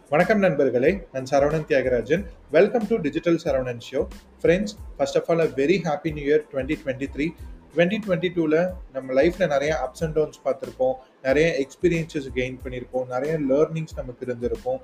வணக்கம் நண்பர்களே, நான் Saravanan Thiyagarajan. Welcome to digital Saravanan show. Friends, first of all very happy new year 2023. 2022ல நம்ம லைஃப்ல நிறைய அப்ஸ் அண்ட் டவுன்ஸ் பார்த்துருப்போம், நிறைய எக்ஸ்பீரியன்சஸ் கெயின் பண்ணியிருப்போம், நிறைய லேர்னிங்ஸ் நமக்கு இருந்திருக்கும்.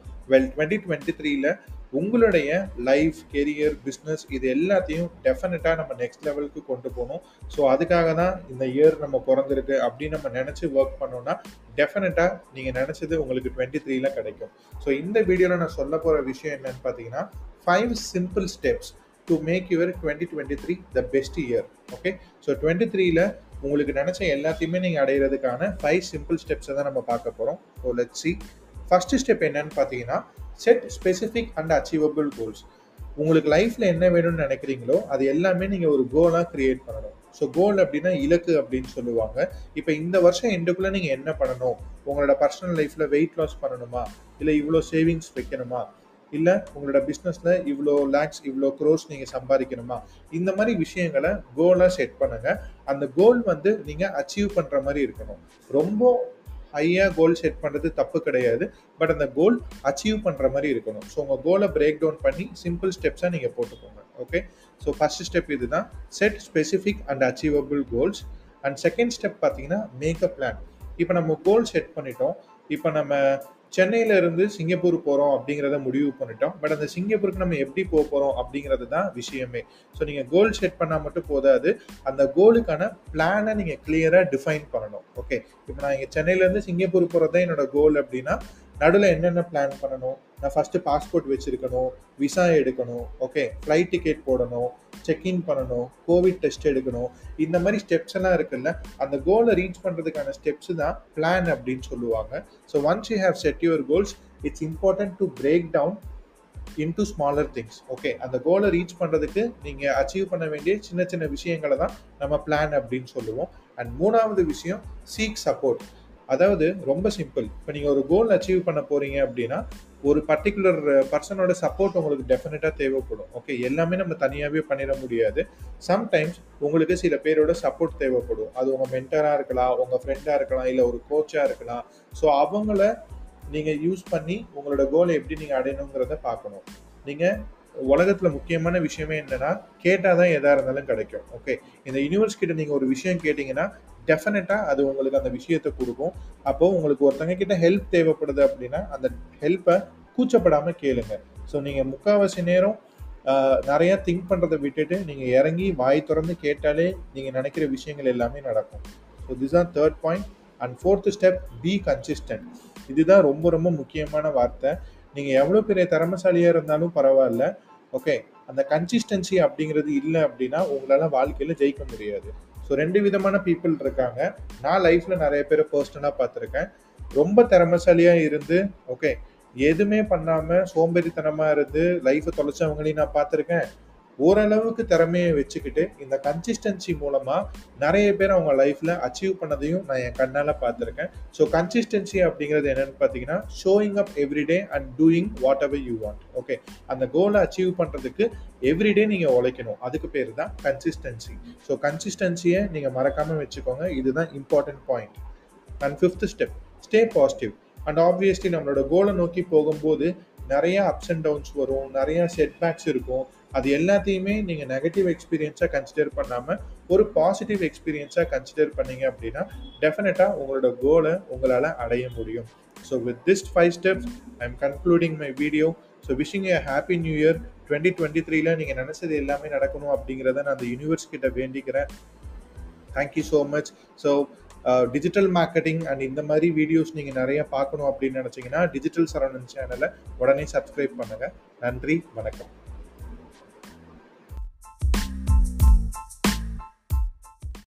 2023ல உங்களுடைய லைஃப், கெரியர், பிஸ்னஸ் இது எல்லாத்தையும் டெஃபினட்டாக நம்ம நெக்ஸ்ட் லெவலுக்கு கொண்டு போகணும். ஸோ அதுக்காக தான் இந்த இயர் நம்ம பிறந்திருக்கு அப்படின்னு நம்ம நினச்சி ஒர்க் பண்ணோம்னா டெஃபினட்டாக நீங்கள் நினச்சது உங்களுக்கு 23ல கிடைக்கும். ஸோ இந்த வீடியோவில் நான் சொல்ல போகிற விஷயம் என்னன்னு பார்த்தீங்கன்னா 5 simple steps to make your 2023 the best year. Okay, so 23ல உங்களுக்கு நினச்ச எல்லாத்தையுமே நீங்கள் அடையிறதுக்கான 5 சிம்பிள் ஸ்டெப்ஸை தான் நம்ம பார்க்க போகிறோம். So let's see. First step என்னன்னு பார்த்தீங்கன்னா set specific and achievable goals. உங்களுக்கு லைஃப்பில் என்ன வேணும்னு நினைக்கிறீங்களோ அது எல்லாமே நீங்கள் ஒரு கோலாக கிரியேட் பண்ணணும். ஸோ கோல் அப்படின்னா இலக்கு அப்படின்னு சொல்லுவாங்க. இப்போ இந்த வருஷம் எண்டுக்குள்ளே நீங்கள் என்ன பண்ணணும், உங்களோட பர்சனல் லைஃப்பில் வெயிட் லாஸ் பண்ணணுமா, இல்லை இவ்வளோ சேவிங்ஸ் வைக்கணுமா, இல்லை உங்களோட பிஸ்னஸில் இவ்வளோ லேக்ஸ் இவ்வளோ க்ரோஸ் நீங்கள் சம்பாதிக்கணுமா, இந்த மாதிரி விஷயங்களை கோலாக செட் பண்ணுங்கள். அந்த கோல் வந்து நீங்கள் அச்சீவ் பண்ணுற மாதிரி இருக்கணும். ரொம்ப ஹையாக கோல் செட் பண்ணுறது தப்பு கிடையாது, பட் அந்த கோல் அச்சீவ் பண்ணுற மாதிரி இருக்கணும். ஸோ உங்கள் கோலை பிரேக் டவுன் பண்ணி சிம்பிள் ஸ்டெப்ஸாக நீங்கள் போட்டுக்கோங்க. ஓகே, ஸோ ஃபர்ஸ்ட் ஸ்டெப் இதுதான், set specific and achievable goals. And second step பார்த்தீங்கன்னா மேக் அ பிளான். இப்போ நம்ம கோல் செட் பண்ணிட்டோம். இப்போ நம்ம சென்னையில இருந்து சிங்கப்பூர் போகிறோம் அப்படிங்கிறத முடிவு பண்ணிட்டோம். பட் அந்த சிங்கப்பூருக்கு நம்ம எப்படி போக போகிறோம் அப்படிங்கிறது தான் விஷயமே. ஸோ நீங்கள் கோல் செட் பண்ணால் மட்டும் போதாது, அந்த கோலுக்கான பிளானை நீங்கள் கிளியராக டிஃபைன் பண்ணணும். ஓகே, இப்போ நான் இங்கே சென்னையிலேருந்து சிங்கப்பூர் போகிறது தான் என்னோட கோல் அப்படின்னா நடுவில் என்னென்ன பிளான் பண்ணணும், நான் ஃபஸ்ட்டு பாஸ்போர்ட் வச்சுருக்கணும், விசா எடுக்கணும், ஓகே, ஃப்ளைட் டிக்கெட் போடணும், செக்இன் பண்ணணும், கோவிட் டெஸ்ட் எடுக்கணும், இந்த மாதிரி ஸ்டெப்ஸ் எல்லாம் இருக்குல்ல, அந்த கோலை ரீச் பண்ணுறதுக்கான ஸ்டெப்ஸ் தான் பிளான் அப்படின்னு சொல்லுவாங்க. So once you have set your goals, it's important to break down into smaller things. Okay, அந்த கோலை ரீச் பண்ணுறதுக்கு நீங்கள் அச்சீவ் பண்ண வேண்டிய சின்ன சின்ன விஷயங்களை தான் நம்ம பிளான் அப்படின்னு சொல்லுவோம். அண்ட் மூணாவது விஷயம், சீக் சப்போர்ட். அதாவது ரொம்ப சிம்பிள். இப்போ நீங்கள் ஒரு கோல் அச்சீவ் பண்ண போகிறீங்க அப்படின்னா ஒரு பர்டிகுலர் பர்சனோட சப்போர்ட் உங்களுக்கு டெஃபினட்டாக தேவைப்படும். ஓகே, எல்லாமே நம்ம தனியாகவே பண்ணிட முடியாது. சம்டைம்ஸ் உங்களுக்கு சில பேரோட சப்போர்ட் தேவைப்படும். அது உங்கள் மென்டராக இருக்கலாம், உங்கள் ஃப்ரெண்டாக இருக்கலாம், இல்லை ஒரு கோச்சாக இருக்கலாம். ஸோ அவங்கள நீங்கள் யூஸ் பண்ணி உங்களோட கோலை எப்படி நீங்கள் அடையணுங்கிறத பார்க்கணும். நீங்கள் உலகத்தில் முக்கியமான விஷயமே என்னன்னா, கேட்டால் தான் எதாக இருந்தாலும் கிடைக்கும். ஓகே, இந்த யூனிவர்ஸ் கிட்ட நீங்கள் ஒரு விஷயம் கேட்டிங்கன்னா டெஃபினட்டாக அது உங்களுக்கு அந்த விஷயத்தை கொடுக்கும். அப்போது உங்களுக்கு ஒருத்தங்க கிட்ட ஹெல்ப் தேவைப்படுது அப்படின்னா அந்த ஹெல்ப்பை கூச்சப்படாமல் கேளுங்க. ஸோ நீங்கள் முக்கால்வாசி நேரம் நிறையா திங்க் பண்ணுறதை விட்டுட்டு நீங்கள் இறங்கி வாய் திறந்து கேட்டாலே நீங்கள் நினைக்கிற விஷயங்கள் எல்லாமே நடக்கும். So this are third point. And fourth step, be consistent. இதுதான் ரொம்ப ரொம்ப முக்கியமான வார்த்தை. நீங்கள் எவ்வளோ பெரிய திறமைசாலியாக இருந்தாலும் பரவாயில்ல, ஓகே, அந்த கன்சிஸ்டன்சி அப்படிங்கிறது இல்லை அப்படின்னா உங்களால் வாழ்க்கையில் ஜெயிக்க முடியாது. ஸோ 2 விதமான பீப்புள் இருக்காங்க. நான் லைஃப்பில் நிறைய பேரை பர்சனலாக பார்த்துருக்கேன். ரொம்ப திறமைசாலியாக இருந்து ஓகே எதுவுமே பண்ணாமல் சோம்பேறித்தனமாக இருந்து லைஃப்பை தொலைச்சவங்களையும் நான் பார்த்துருக்கேன். ஓரளவுக்கு திறமையை வச்சுக்கிட்டு இந்த கன்சிஸ்டன்சி மூலமாக நிறைய பேர் அவங்க லைஃப்பில் அச்சீவ் பண்ணதையும் நான் என் கண்ணால் பார்த்துருக்கேன். ஸோ கன்சிஸ்டன்சி அப்படிங்கிறது என்னென்னு பார்த்தீங்கன்னா showing up everyday and doing what ever you want. Okay, அந்த கோலை அச்சீவ் பண்ணுறதுக்கு எவ்ரிடே நீங்கள் உழைக்கணும். அதுக்கு பேர் தான் கன்சிஸ்டன்சி. ஸோ கன்சிஸ்டன்சியை நீங்கள் மறக்காமல் வச்சுக்கோங்க. இதுதான் important point. And fifth step, stay positive. And obviously நம்மளோட கோலை நோக்கி போகும்போது நிறைய அப்ஸ் அண்ட் டவுன்ஸ் வரும், நிறைய செட்பேக்ஸ் இருக்கும். அது எல்லாத்தையுமே நீங்கள் நெகட்டிவ் எக்ஸ்பீரியன்ஸாக கன்சிடர் பண்ணாமல் ஒரு பாசிட்டிவ் எக்ஸ்பீரியன்ஸாக கன்சிடர் பண்ணீங்க அப்படின்னா டெஃபினட்டாக உங்களோட கோலை உங்களால் அடைய முடியும். So with this 5 steps I am concluding my video. So wishing a happy new year. 2023ல நீங்கள் நினச்சது எல்லாமே நடக்கணும் அப்படிங்கிறத நான் அந்த யூனிவர்ஸ் கிட்ட வேண்டிக்கிறேன். Thank you so much. So digital marketing and இந்த மாதிரி வீடியோஸ் நீங்கள் நிறைய பார்க்கணும் அப்படின்னு நினச்சிங்கன்னா டிஜிட்டல் சரவணன் சேனலை உடனே சப்ஸ்கிரைப் பண்ணுங்கள். நன்றி, வணக்கம்.